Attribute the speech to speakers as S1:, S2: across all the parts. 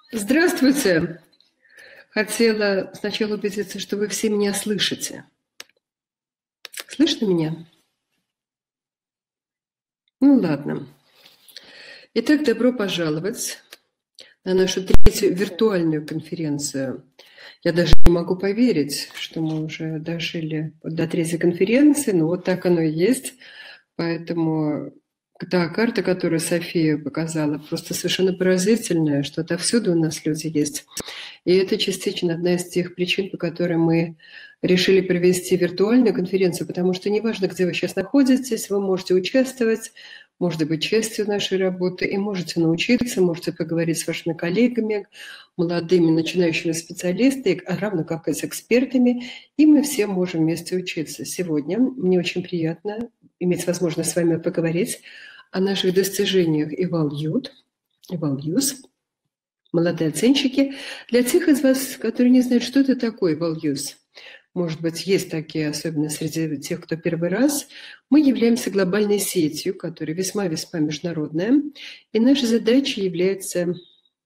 S1: Здравствуйте! Хотела сначала убедиться, что вы все меня слышите. Слышно меня? Ну ладно. Итак, добро пожаловать на нашу третью виртуальную конференцию. Я даже не могу поверить, что мы уже дожили до третьей конференции, но вот так оно и есть. Поэтому та карта, которую София показала, просто совершенно поразительная, что отовсюду у нас люди есть. И это частично одна из тех причин, по которой мы решили провести виртуальную конференцию, потому что неважно, где вы сейчас находитесь, вы можете участвовать, можете быть частью нашей работы и можете научиться, можете поговорить с вашими коллегами, молодыми начинающими специалистами, равно как и с экспертами, и мы все можем вместе учиться. Сегодня мне очень приятно иметь возможность с вами поговорить о наших достижениях EvalYouth's, молодые оценщики. Для тех из вас, которые не знают, что это такое EvalYouth's, может быть, есть такие, особенно среди тех, кто первый раз, мы являемся глобальной сетью, которая весьма-весьма международная, и наша задача является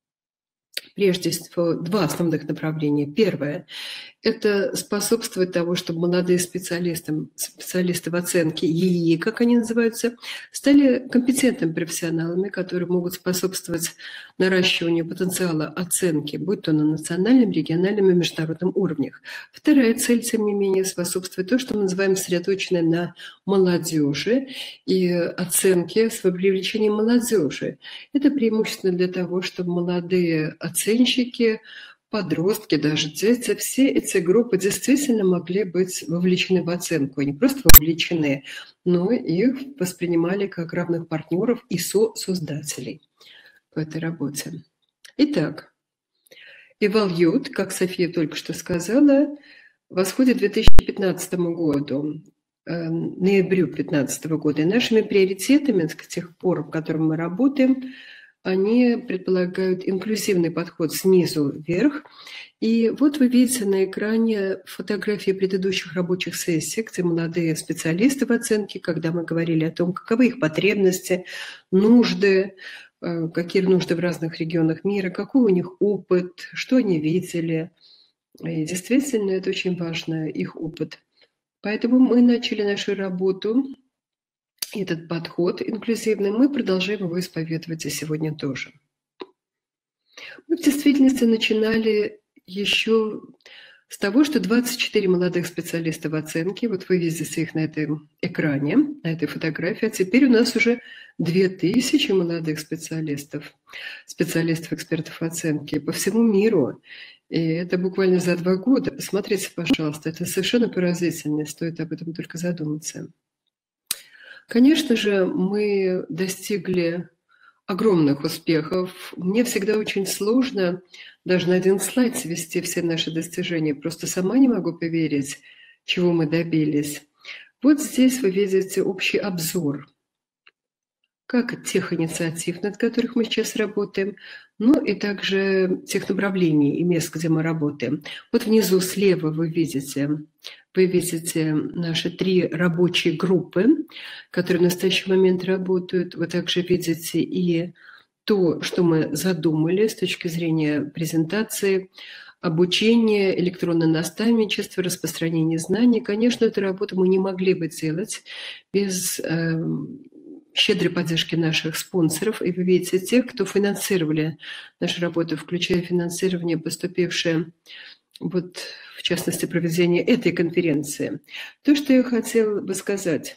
S1: прежде всего два основных направления. Первое – это способствовать тому, чтобы молодые специалисты в оценке ЕИ, как они называются, стали компетентными профессионалами, которые могут способствовать наращиванию потенциала оценки, будь то на национальном, региональном и международном уровнях. Вторая цель, тем не менее, способствовать то, что мы называем сосредоточенной на молодежи и оценке с привлечением молодежи. Это преимущественно для того, чтобы молодые оценщики, подростки, даже дети, все эти группы действительно могли быть вовлечены в оценку. Не просто вовлечены, но их воспринимали как равных партнеров и создателей в этой работе. Итак, EvalYouth, как София только что сказала, восходит к 2015 году, ноябрю 2015 года. И нашими приоритетами с тех пор, в котором мы работаем, они предполагают инклюзивный подход снизу вверх. И вот вы видите на экране фотографии предыдущих рабочих сессий, где молодые специалисты в оценке, когда мы говорили о том, каковы их потребности, нужды, какие нужды в разных регионах мира, какой у них опыт, что они видели. И действительно, это очень важно, их опыт. Поэтому мы начали нашу работу. Этот подход инклюзивный, мы продолжаем его исповедовать и сегодня тоже. Мы в действительности начинали еще с того, что 24 молодых специалиста в оценке, вот вы видите их на этом экране, на этой фотографии, а теперь у нас уже 2000 молодых специалистов, экспертов оценки по всему миру. И это буквально за 2 года. Посмотрите, пожалуйста, это совершенно поразительно, стоит об этом только задуматься. Конечно же, мы достигли огромных успехов. Мне всегда очень сложно даже на один слайд свести все наши достижения. Просто сама не могу поверить, чего мы добились. Вот здесь вы видите общий обзор как тех инициатив, над которых мы сейчас работаем, ну и также тех направлений и мест, где мы работаем. Вот внизу слева вы видите наши 3 рабочие группы, которые в настоящий момент работают. Вы также видите и то, что мы задумали с точки зрения презентации, обучения, электронное наставничество, распространение знаний. Конечно, эту работу мы не могли бы делать без щедрой поддержки наших спонсоров. И вы видите тех, кто финансировали нашу работу, включая финансирование, поступившее вот, в частности, проведение этой конференции. То, что я хотела бы сказать.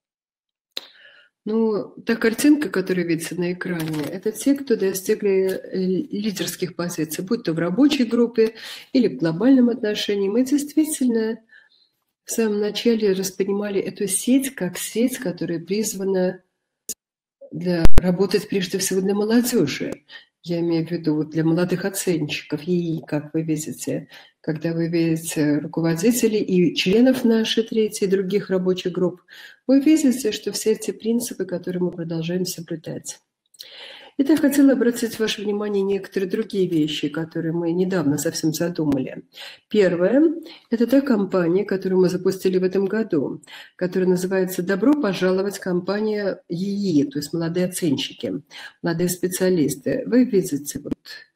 S1: Ну, та картинка, которую видите на экране, это те, кто достигли лидерских позиций, будь то в рабочей группе или в глобальном отношении. Мы действительно в самом начале воспринимали эту сеть как сеть, которая призвана работать прежде всего для молодежи. Я имею в виду для молодых оценщиков, и, как вы видите, когда вы видите руководителей и членов нашей третьей и других рабочих групп, вы видите, что все эти принципы, которые мы продолжаем соблюдать. Итак, хотела обратить ваше внимание на некоторые другие вещи, которые мы недавно совсем задумали. Первое – это та кампания, которую мы запустили в этом году, которая называется «Добро пожаловать, компания ЕИ», то есть молодые оценщики, молодые специалисты. Вы видите вот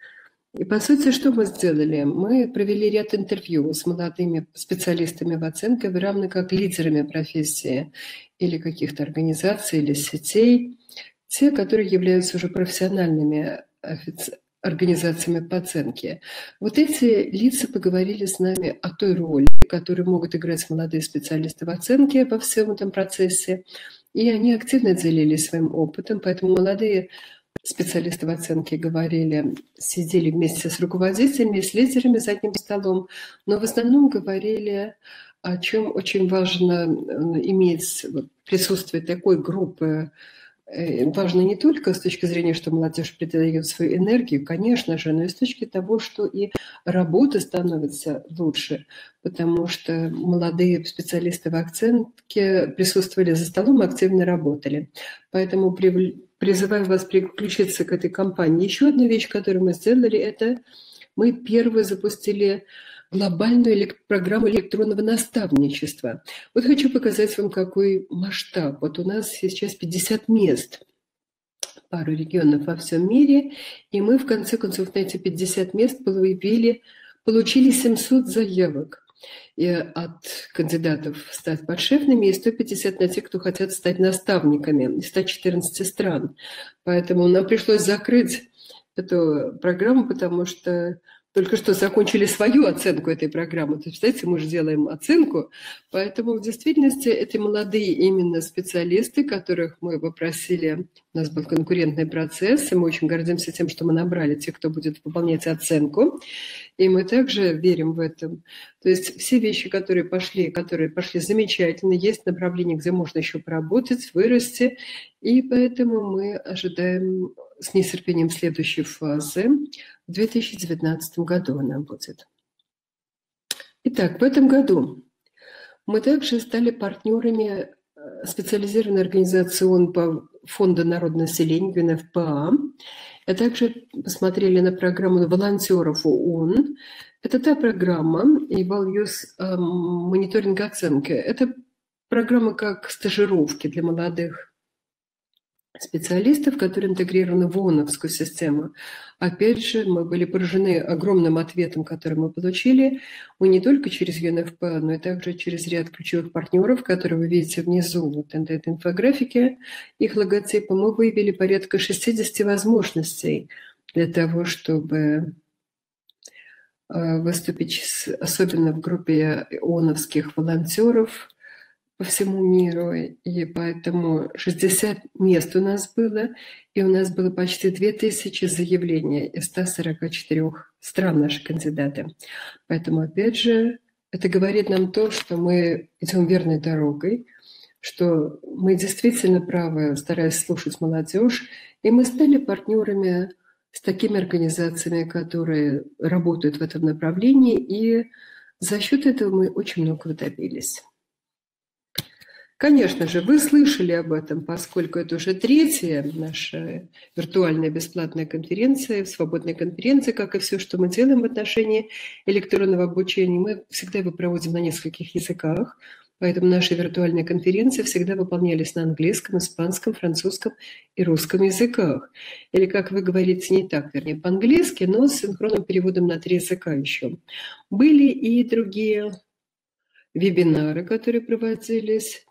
S1: И, по сути, что мы сделали? Мы провели ряд интервью с молодыми специалистами в оценке, равно как лидерами профессии или каких-то организаций или сетей, те, которые являются уже профессиональными организациями по оценке. Вот эти лица поговорили с нами о той роли, которую могут играть молодые специалисты в оценке во всем этом процессе, и они активно делились своим опытом, поэтому молодые специалисты в оценке говорили, сидели вместе с руководителями, с лидерами за одним столом, но в основном говорили, о чем очень важно иметь присутствие такой группы. Важно не только с точки зрения, что молодежь придает свою энергию, конечно же, но и с точки того, что и работа становится лучше, потому что молодые специалисты в оценке присутствовали за столом и активно работали. Поэтому призываю вас переключиться к этой кампании. Еще одна вещь, которую мы сделали, это мы первые запустили глобальную программу электронного наставничества. Вот хочу показать вам, какой масштаб. Вот у нас сейчас 50 мест, пару регионов во всем мире, и мы в конце концов на эти 50 мест получили 700 заявок от кандидатов стать подшефными и 150 на тех, кто хотят стать наставниками из 114 стран. Поэтому нам пришлось закрыть эту программу, потому что только что закончили свою оценку этой программы. То есть, представляете, мы же делаем оценку. Поэтому в действительности это молодые именно специалисты, которых мы попросили. У нас был конкурентный процесс, и мы очень гордимся тем, что мы набрали тех, кто будет выполнять оценку. И мы также верим в этом. То есть все вещи, которые пошли замечательно, есть направление, где можно еще поработать, вырасти. И поэтому мы ожидаем с нетерпением следующей фазы. В 2019 году она будет. Итак, в этом году мы также стали партнерами специализированной организации ООН по Фонду народного населения, ЮНФПА. А также посмотрели на программу волонтеров ООН. Это та программа EvalYouth's мониторинг оценки. Это программа как стажировки для молодых специалистов, которые интегрированы в ООНовскую систему. Опять же, мы были поражены огромным ответом, который мы получили, не только через ЮНФП, но и также через ряд ключевых партнеров, которые вы видите внизу, вот на этой инфографике, их логотипа. Мы выявили порядка 60 возможностей для того, чтобы выступить, особенно в группе ООНовских волонтеров по всему миру, и поэтому 60 мест у нас было, и у нас было почти 2000 заявлений из 144 стран наши кандидаты. Поэтому, опять же, это говорит нам то, что мы идем верной дорогой, что мы действительно правы, стараясь слушать молодежь, и мы стали партнерами с такими организациями, которые работают в этом направлении, и за счет этого мы очень многого добились. Конечно же, вы слышали об этом, поскольку это уже третья наша виртуальная бесплатная конференция, свободная конференция, как и все, что мы делаем в отношении электронного обучения. Мы всегда его проводим на нескольких языках, поэтому наши виртуальные конференции всегда выполнялись на английском, испанском, французском и русском языках. Или, как вы говорите, не так, вернее, по-английски, но с синхронным переводом на 3 языка еще. Были и другие вебинары, которые проводились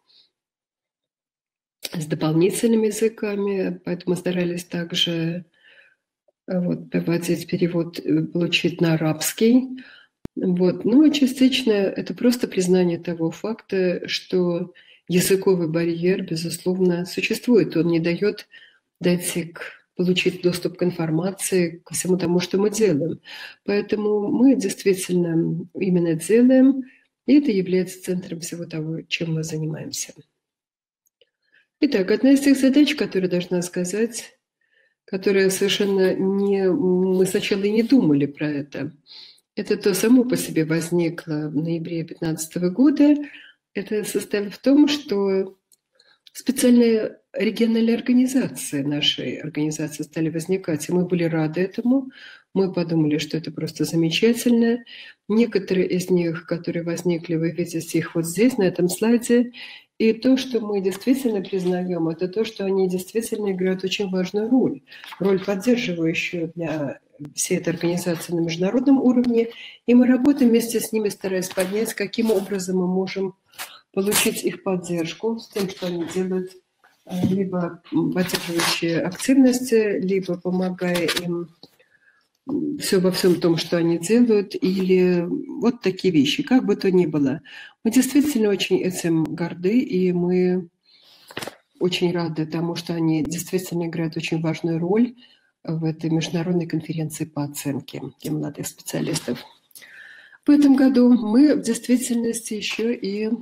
S1: с дополнительными языками, поэтому старались также проводить перевод, получить на арабский. Ну и частично это просто признание того факта, что языковый барьер, безусловно, существует. Он не дает получить доступ к информации, ко всему тому, что мы делаем. Поэтому мы действительно именно делаем, и это является центром всего того, чем мы занимаемся. Итак, одна из тех задач, которую должна сказать, которая совершенно мы сначала и не думали про это. Это то само по себе возникло в ноябре 2015 года. Это состояло в том, что специальные региональные организации нашей организации стали возникать, и мы были рады этому. Мы подумали, что это просто замечательно. Некоторые из них, которые возникли, вы видите их вот здесь, на этом слайде. И то, что мы действительно признаем, это то, что они действительно играют очень важную роль поддерживающую для всей этой организации на международном уровне, и мы работаем вместе с ними, стараясь понять, каким образом мы можем получить их поддержку с тем, что они делают, либо поддерживающие активности, либо помогая им все во всем том, что они делают, или вот такие вещи, как бы то ни было. Мы действительно очень этим горды, и мы очень рады тому, что они действительно играют очень важную роль в этой международной конференции по оценке для молодых специалистов. В этом году мы в действительности еще и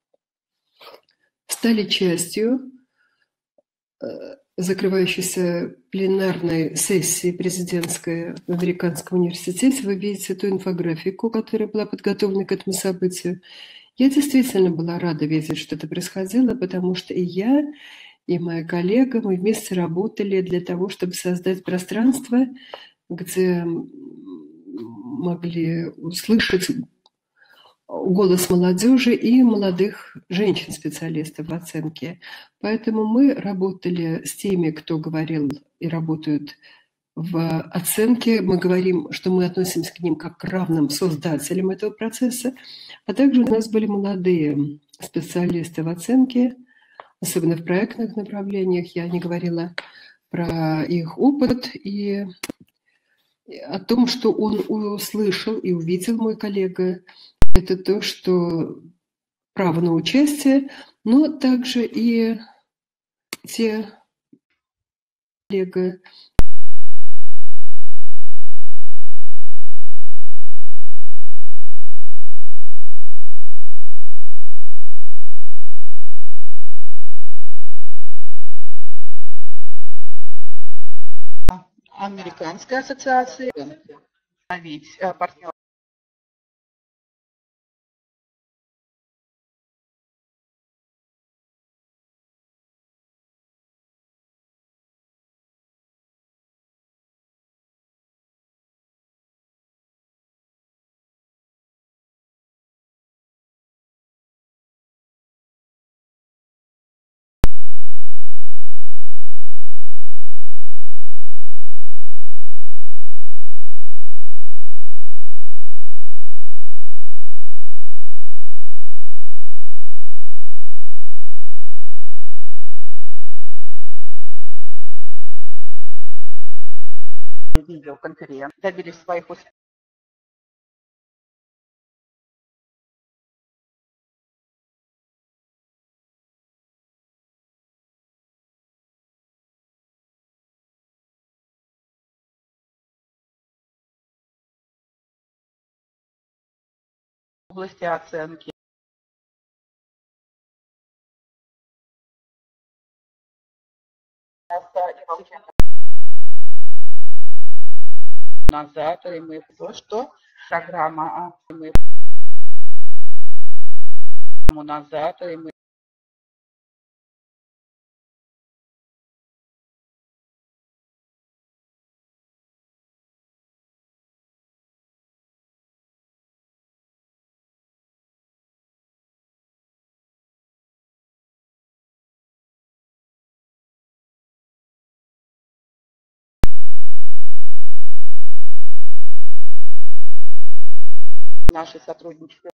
S1: стали частью закрывающейся пленарной сессии президентской в Американском университете. Вы видите ту инфографику, которая была подготовлена к этому событию. Я действительно была рада видеть, что это происходило, потому что и я, и моя коллега, мы вместе работали для того, чтобы создать пространство, где могли услышать голос молодежи и молодых женщин-специалистов в оценке. Поэтому мы работали с теми, кто говорил и работают в оценке. Мы говорим, что мы относимся к ним как к равным создателям этого процесса. А также у нас были молодые специалисты в оценке, особенно в проектных направлениях. Я не говорила про их опыт и о том, что он услышал и увидел мой коллега. Это то, что право на участие, но также и те коллеги,
S2: Американской ассоциации партнер. Видеоконференции добились своих успехов. В области оценки. Назад, и мы то, что программа мы назад, и мы наши сотрудничества